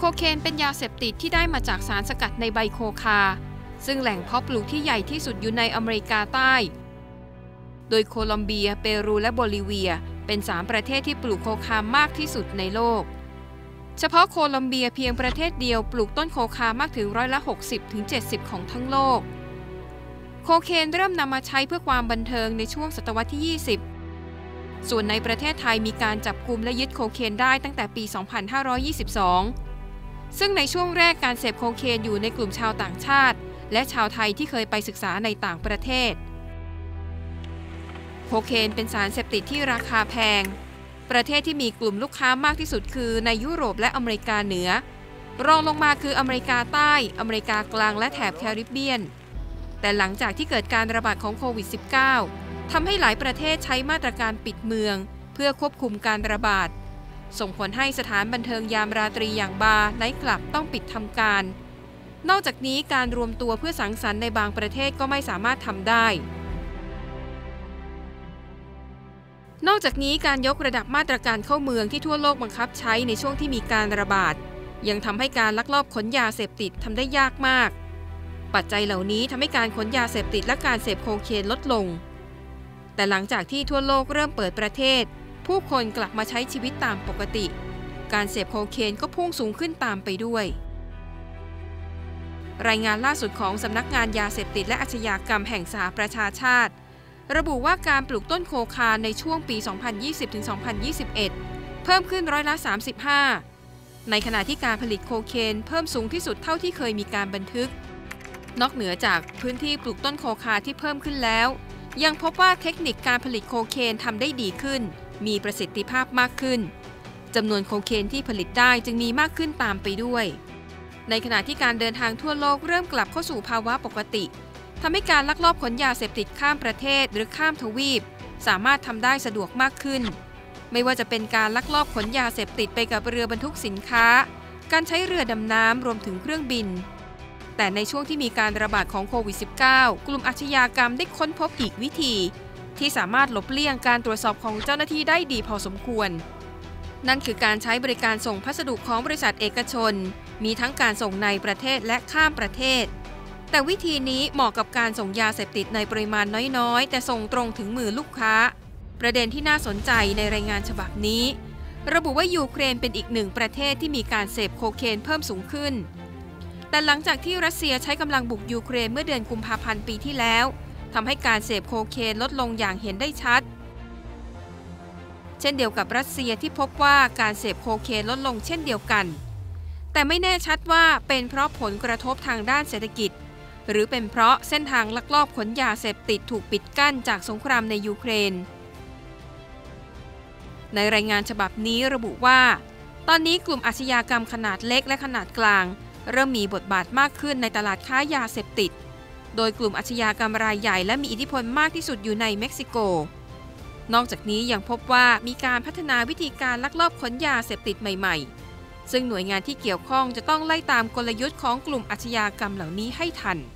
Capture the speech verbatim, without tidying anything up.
คเคนเป็นยาเสพติดที่ได้มาจากสารสกัดในใบโคคาซึ่งแหล่งเพาะปลูกที่ใหญ่ที่สุดอยู่ในอเมริกาใต้โดยโคลอมเบียเปรูและโบลิเวียเป็นสามประเทศที่ปลูกโคคามากที่สุดในโลกเฉพาะโคลอมเบียเพียงประเทศเดียวปลูกต้นโคคามากถึงร้อยละ หกสิบถึงเจ็ดสิบ ของทั้งโลกโคเคนเริ่มนำมาใช้เพื่อความบันเทิงในช่วงศตวรรษที่ ยี่สิบส่วนในประเทศไทยมีการจับกุมและยึดโคเคนได้ตั้งแต่ปี สองพันห้าร้อยยี่สิบสอง ซึ่งในช่วงแรกการเสพโคเคนอยู่ในกลุ่มชาวต่างชาติและชาวไทยที่เคยไปศึกษาในต่างประเทศโคเคนเป็นสารเสพติดที่ราคาแพงประเทศที่มีกลุ่มลูกค้ามากที่สุดคือในยุโรปและอเมริกาเหนือรองลงมาคืออเมริกาใต้อเมริกากลางและแถบแคริบเบียนแต่หลังจากที่เกิดการระบาดของโควิด สิบเก้า ทำให้หลายประเทศใช้มาตรการปิดเมืองเพื่อควบคุมการระบาดส่งผลให้สถานบันเทิงยามราตรีอย่างบาร์ไนท์คลับต้องปิดทำการนอกจากนี้การรวมตัวเพื่อสังสรรค์ในบางประเทศก็ไม่สามารถทำได้นอกจากนี้การยกระดับมาตรการเข้าเมืองที่ทั่วโลกบังคับใช้ในช่วงที่มีการระบาดยังทำให้การลักลอบขนยาเสพติดทำได้ยากมากปัจจัยเหล่านี้ทำให้การขนยาเสพติดและการเสพโคเคนลดลงแต่หลังจากที่ทั่วโลกเริ่มเปิดประเทศผู้คนกลับมาใช้ชีวิตตามปกติการเสพโคเคนก็พุ่งสูงขึ้นตามไปด้วยรายงานล่าสุดของสำนักงานยาเสพติดและอาชญากรรมแห่งสหประชาชาติระบุว่าการปลูกต้นโคคาในช่วงปี สองพันยี่สิบถึงสองพันยี่สิบเอ็ด เพิ่มขึ้นร้อยละ สามสิบห้า ในขณะที่การผลิตโคเคนเพิ่มสูงที่สุดเท่าที่เคยมีการบันทึกนอกเหนือจากพื้นที่ปลูกต้นโคคาที่เพิ่มขึ้นแล้วยังพบว่าเทคนิคการผลิตโคเคนทำได้ดีขึ้นมีประสิทธิภาพมากขึ้นจำนวนโคเคนที่ผลิตได้จึงมีมากขึ้นตามไปด้วยในขณะที่การเดินทางทั่วโลกเริ่มกลับเข้าสู่ภาวะปกติทำให้การลักลอบขนยาเสพติดข้ามประเทศหรือข้ามทวีปสามารถทำได้สะดวกมากขึ้นไม่ว่าจะเป็นการลักลอบขนยาเสพติดไปกับเรือบรรทุกสินค้าการใช้เรือดำน้ำรวมถึงเครื่องบินแต่ในช่วงที่มีการระบาดของโควิด สิบเก้า กลุ่มอาชญากรรมได้ค้นพบอีกวิธีที่สามารถหลบเลี่ยงการตรวจสอบของเจ้าหน้าที่ได้ดีพอสมควรนั่นคือการใช้บริการส่งพัสดุของบริษัทเอกชนมีทั้งการส่งในประเทศและข้ามประเทศแต่วิธีนี้เหมาะกับการส่งยาเสพติดในปริมาณน้อยๆแต่ส่งตรงถึงมือลูกค้าประเด็นที่น่าสนใจในรายงานฉบับนี้ระบุว่ายูเครนเป็นอีกหนึ่งประเทศที่มีการเสพโคเคนเพิ่มสูงขึ้นแต่หลังจากที่รัสเซียใช้กำลังบุกยูเครนเมื่อเดือนกุมภาพันธ์ปีที่แล้วทำให้การเสพโคเคนลดลงอย่างเห็นได้ชัดเช่นเดียวกับรัสเซียที่พบว่าการเสพโคเคนลดลงเช่นเดียวกันแต่ไม่แน่ชัดว่าเป็นเพราะผลกระทบทางด้านเศรษฐกิจหรือเป็นเพราะเส้นทางลักลอบขนยาเสพติดถูกปิดกั้นจากสงครามในยูเครนในรายงานฉบับนี้ระบุว่าตอนนี้กลุ่มอาชญากรรมขนาดเล็กและขนาดกลางเริ่มมีบทบาทมากขึ้นในตลาดค้ายาเสพติดโดยกลุ่มอาชญากรรมรายใหญ่และมีอิทธิพลมากที่สุดอยู่ในเม็กซิโกนอกจากนี้ยังพบว่ามีการพัฒนาวิธีการลักลอบขนยาเสพติดใหม่ๆซึ่งหน่วยงานที่เกี่ยวข้องจะต้องไล่ตามกลยุทธ์ของกลุ่มอาชญากรรมเหล่านี้ให้ทัน